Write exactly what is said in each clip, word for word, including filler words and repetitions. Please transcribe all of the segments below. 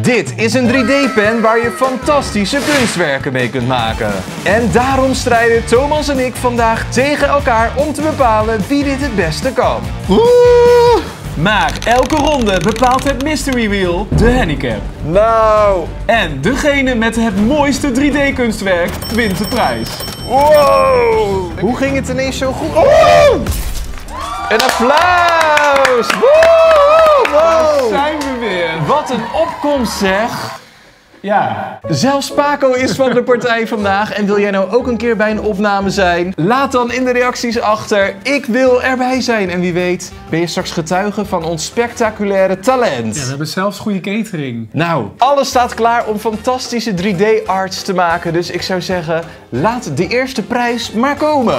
Dit is een drie D pen waar je fantastische kunstwerken mee kunt maken. En daarom strijden Thomas en ik vandaag tegen elkaar om te bepalen wie dit het beste kan. Oeh! Maar elke ronde bepaalt het Mystery Wheel de handicap. Nou. En degene met het mooiste drie D kunstwerk wint de prijs. Wow! Hoe ging het ineens zo goed? Oh! Een applaus! Woe! Daar Wow! zijn we weer. Wat een opkomst zeg! Ja. Zelfs Paco is van de partij vandaag. En wil jij nou ook een keer bij een opname zijn? Laat dan in de reacties achter. Ik wil erbij zijn. En wie weet ben je straks getuige van ons spectaculaire talent. Ja, we hebben zelfs goede catering. Nou, alles staat klaar om fantastische drie D arts te maken. Dus ik zou zeggen, laat de eerste prijs maar komen.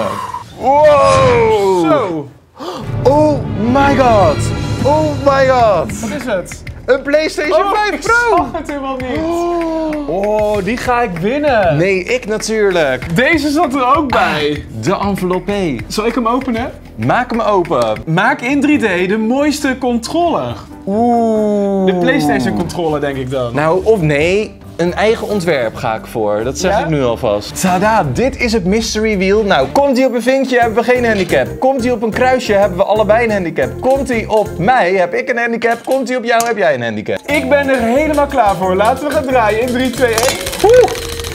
Wow! Zo. Oh my god! Oh my god! Wat is het? Een PlayStation Oh, vijf ik Pro! zag het helemaal niet. Oh, die ga ik winnen. Nee, ik natuurlijk. Deze zat er ook bij. De enveloppe. Zal ik hem openen? Maak hem open. Maak in drie D de mooiste controller. Oeh. De PlayStation controller denk ik dan. Nou, of nee, een eigen ontwerp ga ik voor. Dat zeg Ja? ik nu alvast. Tada, dit is het Mystery Wheel. Nou, komt hij op een vinkje, hebben we geen handicap. Komt hij op een kruisje, hebben we allebei een handicap. Komt hij op mij, heb ik een handicap. Komt hij op jou, heb jij een handicap. Ik ben er helemaal klaar voor. Laten we gaan draaien in drie, twee, één. Oeh.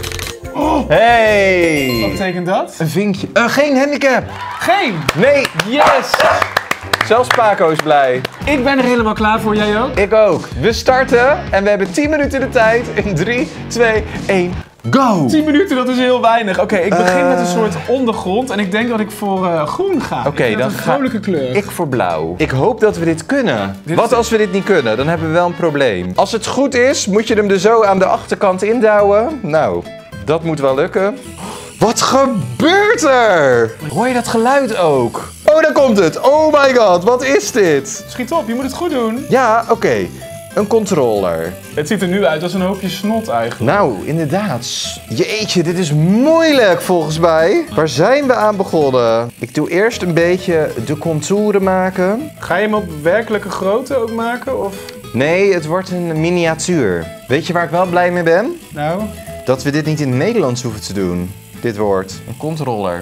Oh. Hey. Wat betekent dat? Een vinkje. Uh, geen handicap. Geen. Nee. Yes. Zelfs Paco is blij. Ik ben er helemaal klaar voor. Jij ook? Ik ook. We starten en we hebben tien minuten de tijd. In drie, twee, één, go! tien minuten, dat is heel weinig. Oké, ik begin Uh. met een soort ondergrond en ik denk dat ik voor uh, groen ga. Oké, Ik vind dan dat een ga vrolijke kleur. ik voor blauw. Ik hoop dat we dit kunnen. Dit Wat is- als we dit niet kunnen? Dan hebben we wel een probleem. Als het goed is, moet je hem er zo aan de achterkant indouwen. Nou, dat moet wel lukken. Wat gebeurt er? Hoor je dat geluid ook? Oh, daar komt het. Oh my god, wat is dit? Schiet op, je moet het goed doen. Ja, oké. Een controller. Het ziet er nu uit als een hoopje snot eigenlijk. Nou, inderdaad. Jeetje, dit is moeilijk volgens mij. Waar zijn we aan begonnen? Ik doe eerst een beetje de contouren maken. Ga je hem op werkelijke grootte ook maken? Of? Nee, het wordt een miniatuur. Weet je waar ik wel blij mee ben? Nou? Dat we dit niet in het Nederlands hoeven te doen. Dit woord. Een controller.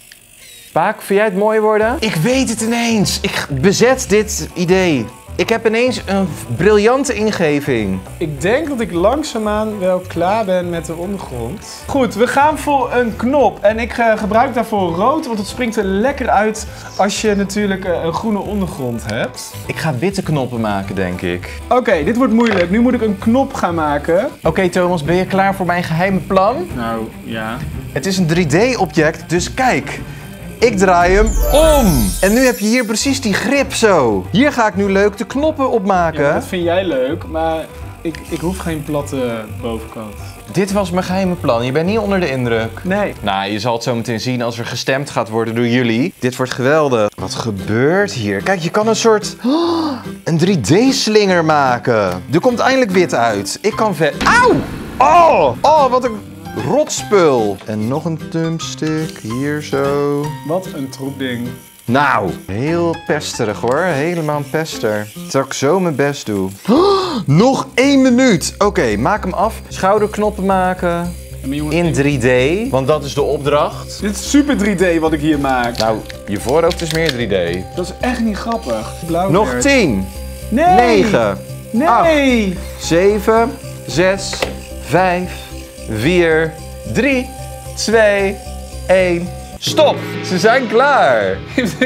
Paak, vind jij het mooi worden? Ik weet het ineens. Ik bezet dit idee. Ik heb ineens een briljante ingeving. Ik denk dat ik langzaamaan wel klaar ben met de ondergrond. Goed, we gaan voor een knop. En ik uh, gebruik daarvoor rood, want het springt er lekker uit als je natuurlijk uh, een groene ondergrond hebt. Ik ga witte knoppen maken, denk ik. Oké, okay, dit wordt moeilijk. Nu moet ik een knop gaan maken. Oké, okay, Thomas, ben je klaar voor mijn geheime plan? Nou, ja. Het is een drie D object, dus kijk. Ik draai hem om. En nu heb je hier precies die grip zo. Hier ga ik nu leuk de knoppen op maken. Ja, dat vind jij leuk, maar ik, ik hoef geen platte bovenkant. Dit was mijn geheime plan. Je bent niet onder de indruk. Nee. Nou, je zal het zo meteen zien als er gestemd gaat worden door jullie. Dit wordt geweldig. Wat gebeurt hier? Kijk, je kan een soort... Oh, een drie D-slinger maken. Er komt eindelijk wit uit. Ik kan ver... Auw! Oh! Oh, wat een... rotspul. En nog een thumbstick, hier zo. Wat een troep ding. Nou, heel pesterig hoor. Helemaal een pester. Terwijl ik zo mijn best doe. Oh, nog één minuut. Oké, okay, maak hem af. Schouderknoppen maken. In drie D, want dat is de opdracht. Dit is super drie D wat ik hier maak. Nou, je voorhoofd is meer drie D. Dat is echt niet grappig. Blauw Nog werd. tien. Nee. negen. Nee. acht, zeven, zes, vijf, vier, drie, twee, één. Stop! Ze zijn klaar!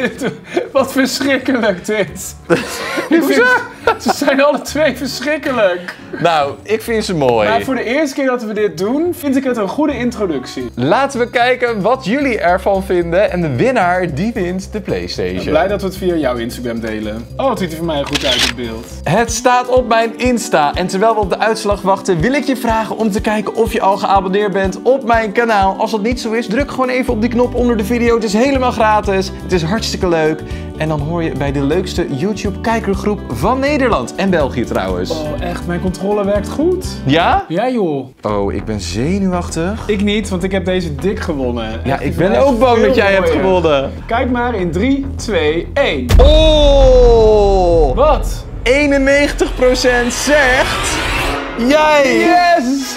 Wat verschrikkelijk dit! Hoezo? Ze zijn alle twee verschrikkelijk! Nou, ik vind ze mooi. Maar voor de eerste keer dat we dit doen, vind ik het een goede introductie. Laten we kijken wat jullie ervan vinden. En de winnaar, die wint de PlayStation. Ik ben blij dat we het via jouw Instagram delen. Oh, het ziet er voor mij goed uit, het beeld. Het staat op mijn Insta. En terwijl we op de uitslag wachten, wil ik je vragen om te kijken of je al geabonneerd bent op mijn kanaal. Als dat niet zo is, druk gewoon even op die knop onder de video. Het is helemaal gratis. Het is hartstikke leuk. En dan hoor je bij de leukste YouTube-kijkergroep van Nederland. En België trouwens. Oh, echt? Mijn controle werkt goed. Ja? Ja, joh. Oh, ik ben zenuwachtig. Ik niet, want ik heb deze dik gewonnen. Ja, Echt, ik die ben is ook bang veel dat jij hebt mooier. gewonnen. Kijk maar in drie, twee, één. Oh! Wat? eenennegentig procent zegt Jij! Yes!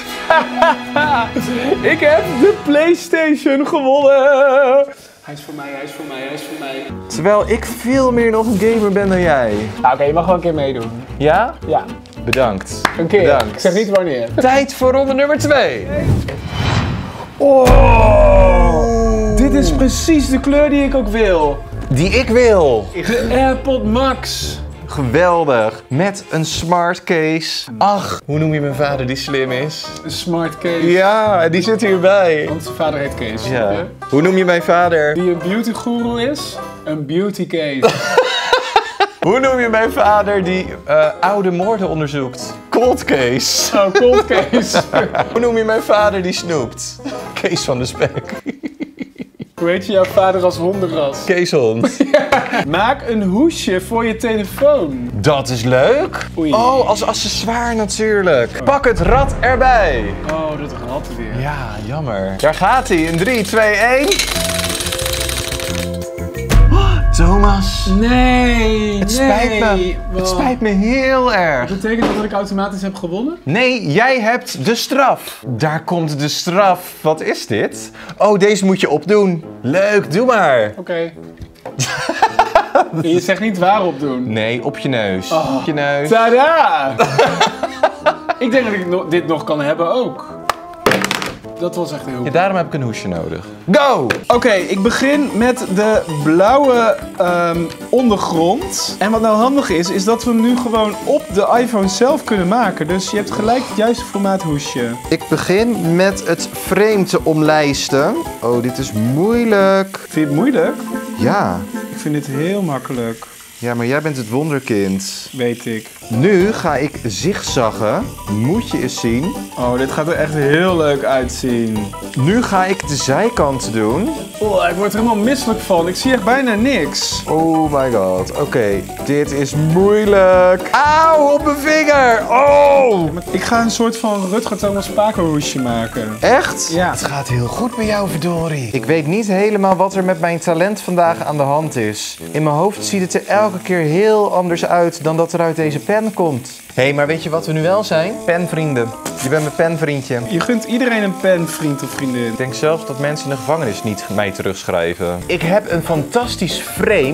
Ik heb de PlayStation gewonnen! Hij is voor mij, hij is voor mij, hij is voor mij. Terwijl ik veel meer nog een gamer ben dan jij. Nou, oké, je mag wel een keer meedoen. Ja? Ja. Bedankt. Een keer. Bedankt. Ik zeg niet wanneer. Tijd voor ronde nummer twee. Oh! Dit is precies de kleur die ik ook wil. Die ik wil. De AirPod Max. Geweldig. Met een smart case. Ach, hoe noem je mijn vader die slim is? Een smart case. Ja, die zit hierbij. Want zijn vader heet Kees. Ja. Ja. Hoe noem je mijn vader? Die een beauty guru is. Een beauty case. Hoe noem je mijn vader die uh, oude moorden onderzoekt? Cold case. Oh, cold case. Hoe noem je mijn vader die snoept? Kees van de Spek. Hoe heet je jouw vader als hondenras? Keeshond. Maak een hoesje voor je telefoon. Dat is leuk. Oei. Oh, als accessoire natuurlijk. Pak het rad erbij. Oh, dat rat weer. Ja, jammer. Daar gaat hij. In drie, twee, één. Thomas. Nee, Het spijt me. Het spijt me heel erg. Betekent dat dat ik automatisch heb gewonnen? Nee, jij hebt de straf. Daar komt de straf. Wat is dit? Oh, deze moet je opdoen. Leuk, doe maar. Oké. Okay. Je zegt niet waarop doen. Nee, op je neus. Oh. Op je neus. Tada! Ik denk dat ik no- dit nog kan hebben ook. Dat was echt heel goed. Ja, daarom heb ik een hoesje nodig. Go! Oké, okay, ik begin met de blauwe um, ondergrond. En wat nou handig is, is dat we hem nu gewoon op de iPhone zelf kunnen maken. Dus je hebt gelijk het juiste formaat hoesje. Ik begin met het frame te omlijsten. Oh, dit is moeilijk. Vind je het moeilijk? Ja. Ik vind dit heel makkelijk. Ja, maar jij bent het wonderkind. Weet ik. Nu ga ik zigzaggen. Moet je eens zien. Oh, dit gaat er echt heel leuk uitzien. Nu ga ik de zijkanten doen. Oh, ik word er helemaal misselijk van. Ik zie echt bijna niks. Oh my god. Oké, okay. Dit is moeilijk. Auw, op mijn vinger. Oh! Ik ga een soort van Rutger Thomas Paco hoesje maken. Echt? Ja. Het gaat heel goed met jou, verdorie. Ik weet niet helemaal wat er met mijn talent vandaag aan de hand is. In mijn hoofd ziet het er elke keer heel anders uit dan dat er uit deze pen komt. Hé, hey, maar weet je wat we nu wel zijn? Penvrienden. Je bent mijn penvriendje. Je gunt iedereen een penvriend of vriendin. Ik denk zelfs dat mensen in de gevangenis niet mij terugschrijven. Ik heb een fantastisch frame.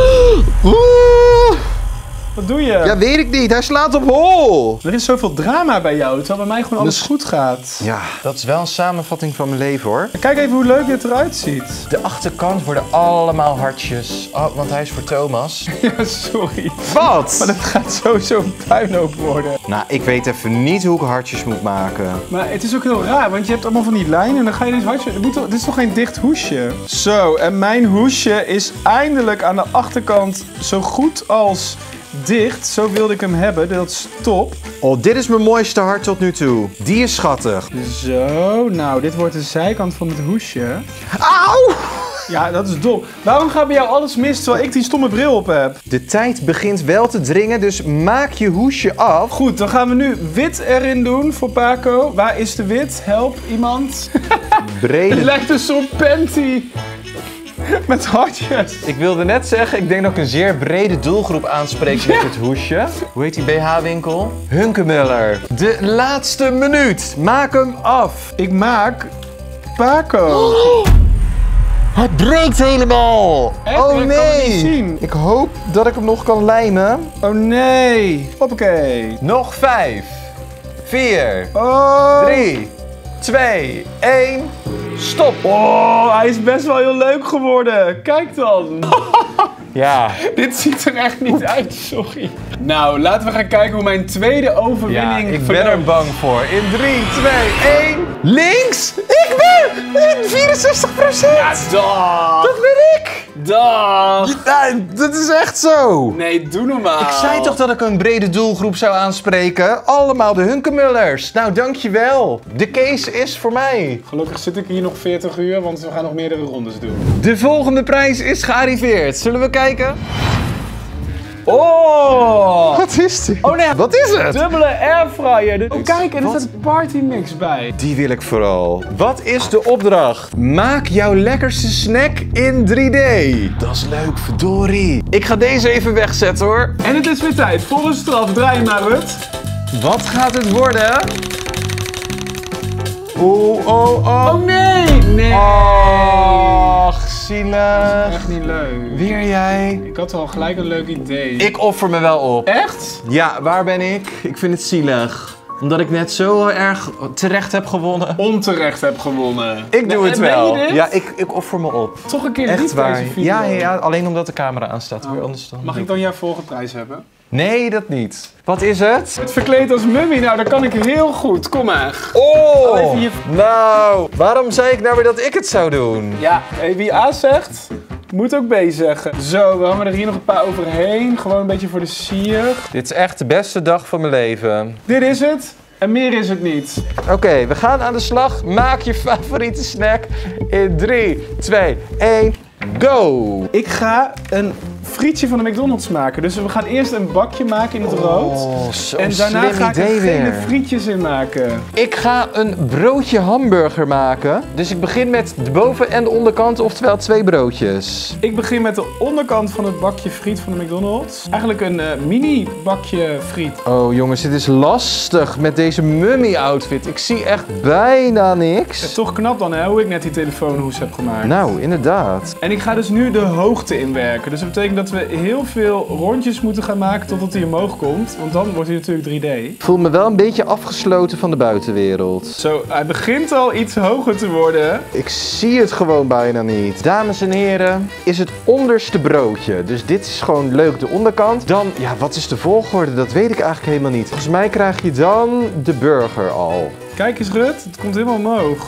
Wat doe je? Ja, weet ik niet. Hij slaat op hol. Er is zoveel drama bij jou, terwijl bij mij gewoon alles goed gaat. Ja, dat is wel een samenvatting van mijn leven, hoor. Kijk even hoe leuk dit eruit ziet. De achterkant worden allemaal hartjes. Oh, want hij is voor Thomas. Ja, sorry. Wat? Maar dat gaat sowieso een puinhoop worden. Nou, ik weet even niet hoe ik hartjes moet maken. Maar het is ook heel raar, want je hebt allemaal van die lijnen en dan ga je deze hartjes... Dit, moet toch, dit is toch geen dicht hoesje? Zo, en mijn hoesje is eindelijk aan de achterkant zo goed als... dicht, zo wilde ik hem hebben, dat is top. Oh, dit is mijn mooiste hart tot nu toe. Die is schattig. Zo, nou, dit wordt de zijkant van het hoesje. Auw! Ja, dat is dom. Waarom gaat bij jou alles mis terwijl ik die stomme bril op heb? De tijd begint wel te dringen, dus maak je hoesje af. Goed, dan gaan we nu wit erin doen voor Paco. Waar is de wit? Help, iemand. Brede. Het lijkt een soort panty. Met hartjes. Ik wilde net zeggen, ik denk dat ik een zeer brede doelgroep aanspreek ja. met het hoesje. Hoe heet die B H-winkel? Hunkemuller. De laatste minuut. Maak hem af. Ik maak Paco. Oh, het breekt helemaal. Echt? Oh ik nee. kan het niet zien. Ik hoop dat ik hem nog kan lijmen. Oh nee. Hoppakee. Nog vijf, vier, oh. drie, twee, één. Stop! Oh, hij is best wel heel leuk geworden. Kijk dan. Ja. Dit ziet er echt niet uit, sorry. Nou, laten we gaan kijken hoe mijn tweede overwinning ja, ik verloopt. ben er bang voor. In drie, twee, één. Links! Ik ben vierenzestig procent! Ja, dag! Dat ben ik! Dag! Ja, dat is echt zo! Nee, doe normaal. Ik zei toch dat ik een brede doelgroep zou aanspreken? Allemaal de Hunkemullers. Nou, dankjewel. De case is voor mij. Gelukkig zit ik hier nog veertig uur, want we gaan nog meerdere rondes doen. De volgende prijs is gearriveerd. Zullen we kijken? Oh! Wat is dit? Oh nee, wat is het? Dubbele airfryer. Oh kijk, en er Wat? staat partymix bij. Die wil ik vooral. Wat is de opdracht? Maak jouw lekkerste snack in drie D. Dat is leuk, verdorie. Ik ga deze even wegzetten hoor. En het is weer tijd voor een straf. Draai maar, Rut. Wat gaat het worden? Oh, oh, oh. Oh nee! Nee! Ach, zielig. Echt niet leuk. Weer jij. Ik had al gelijk een leuk idee. Ik offer me wel op. Echt? Ja, waar ben ik? Ik vind het zielig. Omdat ik net zo erg terecht heb gewonnen. Onterecht heb gewonnen. Ik doe Nee, het meen je wel. dit? Ja, ik, ik offer me op. Toch een keer Echt lief waar. deze video. Ja, ja, ja, alleen omdat de camera aanstaat. Oh. Weer anders dan. Mag ik dan jouw volgende prijs hebben? Nee, dat niet. Wat is het? Het verkleed als mummy, nou dat kan ik heel goed. Kom maar. Oh! Oh, even je- Nou, waarom zei ik nou weer dat ik het zou doen? Ja, hey, wie A zegt, moet ook B zeggen. Zo, we hangen er hier nog een paar overheen. Gewoon een beetje voor de sier. Dit is echt de beste dag van mijn leven. Dit is het. En meer is het niet. Oké, we gaan aan de slag. Maak je favoriete snack in drie, twee, één, go! Ik ga een frietje van de McDonald's maken. Dus we gaan eerst een bakje maken in het rood. Oh, zo'n En daarna slim ga ik idee er gele weer. frietjes in maken. Ik ga een broodje hamburger maken. Dus ik begin met de boven- en de onderkant, oftewel twee broodjes. Ik begin met de onderkant van het bakje friet van de McDonald's. Eigenlijk een uh, mini bakje friet. Oh jongens, dit is lastig met deze mummy-outfit. Ik zie echt bijna niks. Toch knap dan, hè, hoe ik net die telefoonhoes heb gemaakt. Nou, inderdaad. En ik ga dus nu de hoogte inwerken. Dus dat betekent dat we heel veel rondjes moeten gaan maken totdat hij omhoog komt. Want dan wordt hij natuurlijk drie D. Ik voel me wel een beetje afgesloten van de buitenwereld. Zo, hij begint al iets hoger te worden. Ik zie het gewoon bijna niet. Dames en heren, is het onderste broodje. Dus dit is gewoon leuk de onderkant. Dan, ja, wat is de volgorde? Dat weet ik eigenlijk helemaal niet. Volgens mij krijg je dan de burger al. Kijk eens, Rut. Het komt helemaal omhoog.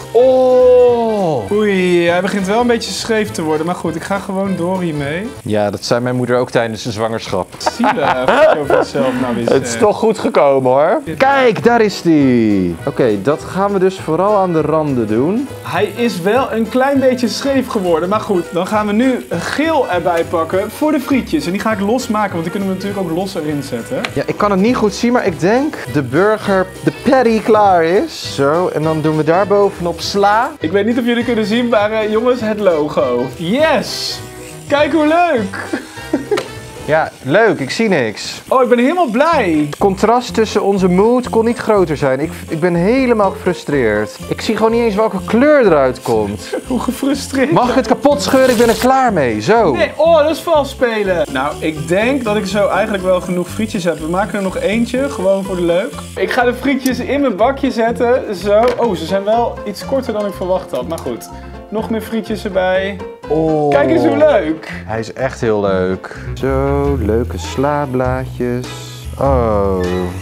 Oh! Oei, hij begint wel een beetje scheef te worden. Maar goed, ik ga gewoon door hiermee. Ja, dat zei mijn moeder ook tijdens de zwangerschap. Zielig, wat je over jezelf nou weer Het is zegt. toch goed gekomen hoor. Kijk, daar is die. Oké, dat gaan we dus vooral aan de randen doen. Hij is wel een klein beetje scheef geworden. Maar goed, dan gaan we nu geel erbij pakken voor de frietjes. En die ga ik losmaken, want die kunnen we natuurlijk ook los erin zetten. Ja, ik kan het niet goed zien, maar ik denk de burger, de patty klaar is. Zo, en dan doen we daar bovenop sla. Ik weet niet of jullie kunnen zien, maar uh, jongens, het logo. Yes! Kijk hoe leuk! Ja, leuk, ik zie niks. Oh, ik ben helemaal blij. Het contrast tussen onze mood kon niet groter zijn. Ik, ik ben helemaal gefrustreerd. Ik zie gewoon niet eens welke kleur eruit komt. Hoe gefrustreerd. Mag ik het kapot scheuren? Ik ben er klaar mee. Zo. Nee, oh, dat is vals spelen. Nou, ik denk dat ik zo eigenlijk wel genoeg frietjes heb. We maken er nog eentje, gewoon voor de leuk. Ik ga de frietjes in mijn bakje zetten. Zo. Oh, ze zijn wel iets korter dan ik verwacht had. Maar goed, nog meer frietjes erbij. Oh. Kijk eens hoe leuk. Hij is echt heel leuk. Zo, leuke slaablaadjes. Oh.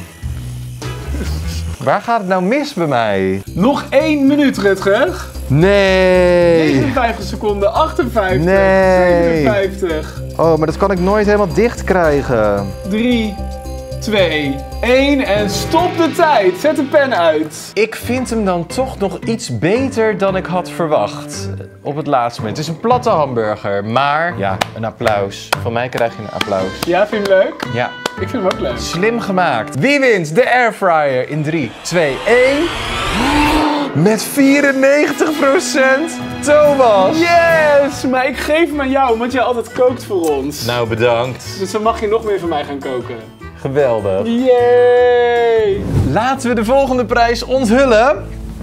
Waar gaat het nou mis bij mij? Nog één minuut, Rutger. Nee. negenenvijftig seconden, achtenvijftig, Nee. zevenenvijftig, Oh, maar dat kan ik nooit helemaal dicht krijgen. drie, twee, één en stop de tijd. Zet de pen uit. Ik vind hem dan toch nog iets beter dan ik had verwacht. Op het laatste moment. Het is een platte hamburger, maar ja, een applaus. Van mij krijg je een applaus. Ja, vind je hem leuk? Ja, Ik vind hem ook leuk. slim gemaakt. Wie wint de airfryer in drie, twee, één? Met vierennegentig procent Thomas! Yes! Maar ik geef hem aan jou, want jij altijd kookt voor ons. Nou, bedankt. Dus dan mag je nog meer van mij gaan koken. Geweldig. Yay! Laten we de volgende prijs onthullen.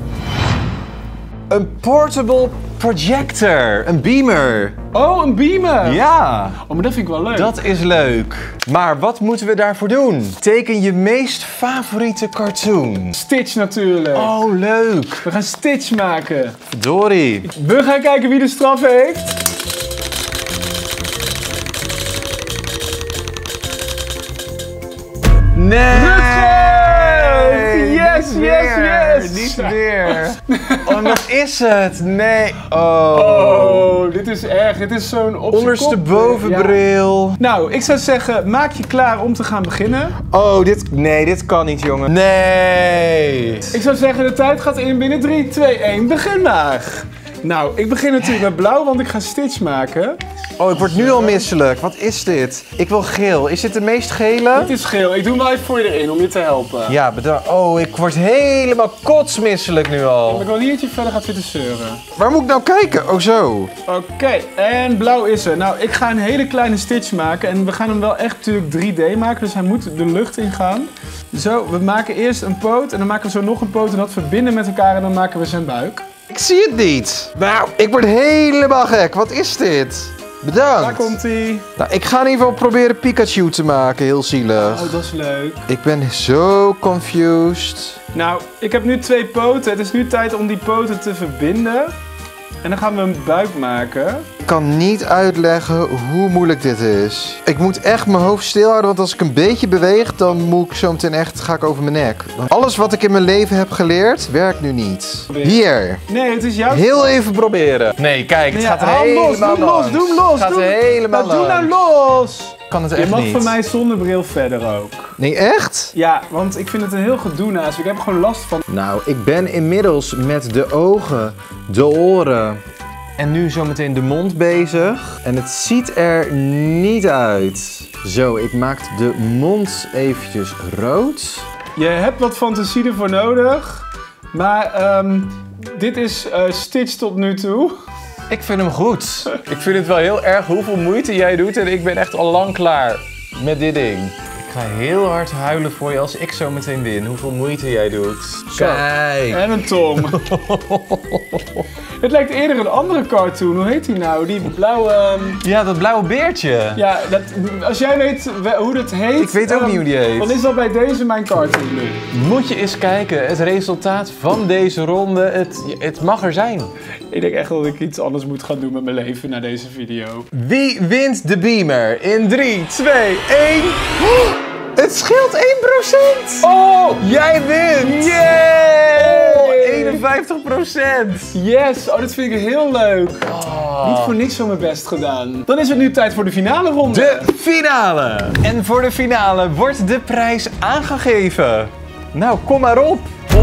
Een portable projector. Een beamer. Oh, een beamer! Ja, Oh, maar dat vind ik wel leuk. dat is leuk. Maar wat moeten we daarvoor doen? Teken je meest favoriete cartoon. Stitch natuurlijk. Oh, leuk. We gaan Stitch maken. Verdorie. We gaan kijken wie de straf heeft. Nee! Rutger! Yes, Niet yes, weer. yes! Niet weer. Oh, wat is het? Nee. Oh. Oh, dit is erg. Dit is zo'n op z'n Onderste kop. bovenbril. Ja. Nou, ik zou zeggen, maak je klaar om te gaan beginnen. Oh, dit... Nee, dit kan niet, jongen. Nee. Ik zou zeggen, de tijd gaat in binnen drie, twee, één. Begin maar. Nou, ik begin natuurlijk met blauw, want ik ga Stitch maken. Oh, ik word nu al misselijk. Wat is dit? Ik wil geel. Is dit de meest gele? Het is geel. Ik doe hem wel even voor je erin om je te helpen. Ja, bedankt. Oh, ik word helemaal kotsmisselijk nu Ik al. wil niet dat je verder gaat zitten zeuren. Waar moet ik nou kijken? Oh, zo. Oké, en blauw is er. Nou, ik ga een hele kleine Stitch maken. En we gaan hem wel echt natuurlijk drie D maken, dus hij moet de lucht ingaan. Zo, we maken eerst een poot en dan maken we zo nog een poot en dat verbinden met elkaar en dan maken we zijn buik. Ik zie het niet. Nou, ik word helemaal gek. Wat is dit? Bedankt. Daar komt ie. Nou, ik ga in ieder geval proberen Pikachu te maken. Heel zielig. Oh, dat is leuk. Ik ben zo confused. Nou, ik heb nu twee poten. Het is nu tijd om die poten te verbinden. En dan gaan we een buik maken. Ik kan niet uitleggen hoe moeilijk dit is. Ik moet echt mijn hoofd stilhouden, want als ik een beetje beweeg, dan moet ik zo meteen echt, ga ik over mijn nek. Want alles wat ik in mijn leven heb geleerd, werkt nu niet. Hier. Nee, het is jouw... Heel even proberen. Nee, kijk, het Nee, gaat er haal helemaal los, doe langs. los, doe hem los. Het gaat doe, er helemaal nou, doe nou langs. los. Kan het Je echt mag niet. van mij zonder bril verder ook. Nee, echt? Ja, want ik vind het een heel gedoe naast. Ik heb er gewoon last van. Nou, ik ben inmiddels met de ogen, de oren en nu zometeen de mond bezig. En het ziet er niet uit. Zo, ik maak de mond eventjes rood. Je hebt wat fantasie ervoor nodig. Maar um, dit is uh, Stitch tot nu toe. Ik vind hem goed. Ik vind het wel heel erg hoeveel moeite jij doet en ik ben echt al lang klaar met dit ding. Ik ga heel hard huilen voor je als ik zo meteen win. Hoeveel moeite jij doet. Kijk. En een tong. Het lijkt eerder een andere cartoon. Hoe heet die nou? Die blauwe... Um... Ja, dat blauwe beertje. Ja, dat, als jij weet hoe dat heet... Ik weet ook um, niet hoe die heet. Dan is dat bij deze mijn cartoon nu. Moet je eens kijken. Het resultaat van deze ronde. Het, het mag er zijn. Ik denk echt dat ik iets anders moet gaan doen met mijn leven na deze video. Wie wint de beamer? In drie, twee, één... Het scheelt één procent! Oh! Jij wint! Yay! Oh, eenenvijftig procent! Yes! Oh, dat vind ik heel leuk. Oh. Niet voor niks zo mijn best gedaan. Dan is het nu tijd voor de finale ronde. De finale! En voor de finale wordt de prijs aangegeven. Nou, kom maar op!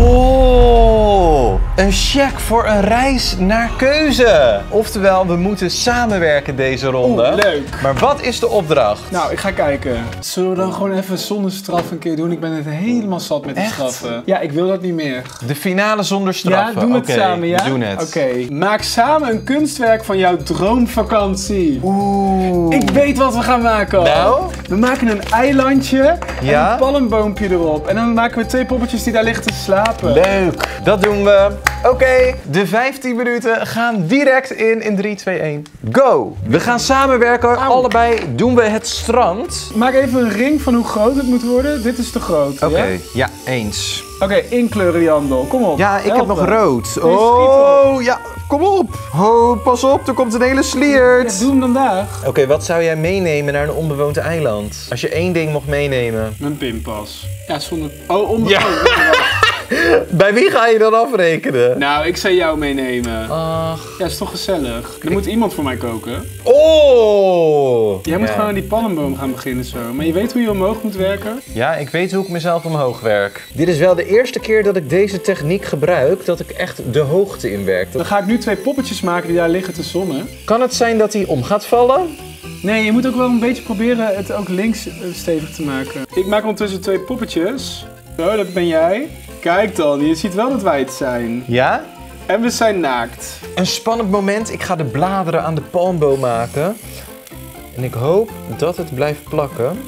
Oh, een cheque voor een reis naar keuze. Oftewel, we moeten samenwerken deze ronde. Oeh, leuk. Maar wat is de opdracht? Nou, ik ga kijken. Zullen we dan gewoon even zonder straf een keer doen? Ik ben het helemaal zat met die Echt? straffen. Ja, ik wil dat niet meer. De finale zonder straffen. Ja, doen we het Oké, samen, ja? we doen het. Oké. Maak samen een kunstwerk van jouw droomvakantie. Oeh. Ik weet wat we gaan maken al. Nou? We maken een eilandje Ja? en een palmboompje erop. En dan maken we twee poppetjes die daar liggen te slapen. Leuk, dat doen we. Oké, okay, de vijftien minuten gaan direct in in drie, twee, één, go! We gaan samenwerken, Au. allebei doen we het strand. Maak even een ring van hoe groot het moet worden. Dit is te groot. Oké, Okay. ja? ja, eens. Oké, okay, inkleuren Jandel. Kom op. Ja, ik heb helpen. nog rood. Nee, Oh, ja, kom op. Oh, pas op, er komt een hele sliert. Ja, doe hem vandaag. Oké, okay, wat zou jij meenemen naar een onbewoond eiland? Als je één ding mocht meenemen. Mijn pinpas. Ja, zonder... Oh, onbewoond. Ja. Bij wie ga je dan afrekenen? Nou, ik zou jou meenemen. Ach. Ja, is toch gezellig. Er moet iemand voor mij koken. Oh! Jij moet ja. gewoon die palmboom gaan beginnen zo. Maar je weet hoe je omhoog moet werken? Ja, ik weet hoe ik mezelf omhoog werk. Dit is wel de eerste keer dat ik deze techniek gebruik, dat ik echt de hoogte inwerk. Dan ga ik nu twee poppetjes maken die daar liggen te zonnen. Kan het zijn dat hij om gaat vallen? Nee, je moet ook wel een beetje proberen het ook links stevig te maken. Ik maak ondertussen twee poppetjes. Zo, dat ben jij. Kijk dan, je ziet wel dat wij het zijn. Ja? En we zijn naakt. Een spannend moment. Ik ga de bladeren aan de palmboom maken. En ik hoop dat het blijft plakken.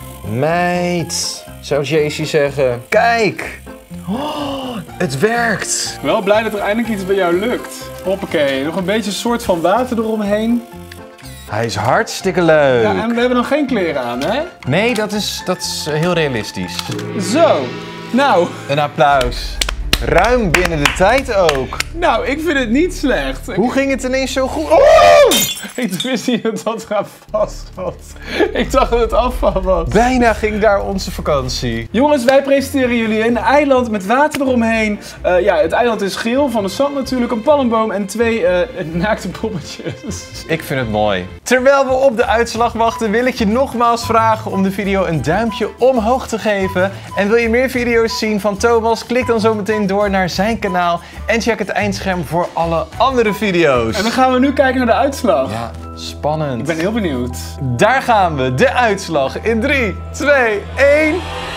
Meid, zou Jaycee zeggen. Kijk! Oh, het werkt! Wel blij dat er eindelijk iets bij jou lukt. Hoppakee, nog een beetje een soort van water eromheen. Hij is hartstikke leuk. Ja, en we hebben nog geen kleren aan, hè? Nee, dat is, dat is heel realistisch. Zo, nou. Een applaus. Ruim binnen de tijd ook. Nou, ik vind het niet slecht. Hoe ging het ineens zo goed? Oh! Ik wist niet dat dat eraan vast was. Ik dacht dat het afval was. Bijna ging daar onze vakantie. Jongens, wij presenteren jullie een eiland met water eromheen. Uh, ja, het eiland is geel, van de zand natuurlijk, een palmboom en twee uh, naakte poppetjes. Ik vind het mooi. Terwijl we op de uitslag wachten, wil ik je nogmaals vragen om de video een duimpje omhoog te geven. En wil je meer video's zien van Thomas? Klik dan zo meteen door naar zijn kanaal en check het eindscherm voor alle andere video's. En dan gaan we nu kijken naar de uitslag. Ja, spannend. Ik ben heel benieuwd. Daar gaan we, de uitslag in drie, twee, één.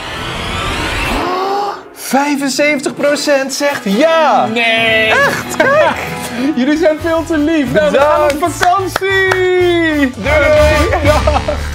vijfenzeventig procent zegt ja! Nee! Echt? Kijk! Jullie zijn veel te lief. Nou, we gaan op vakantie! Doei! Dag!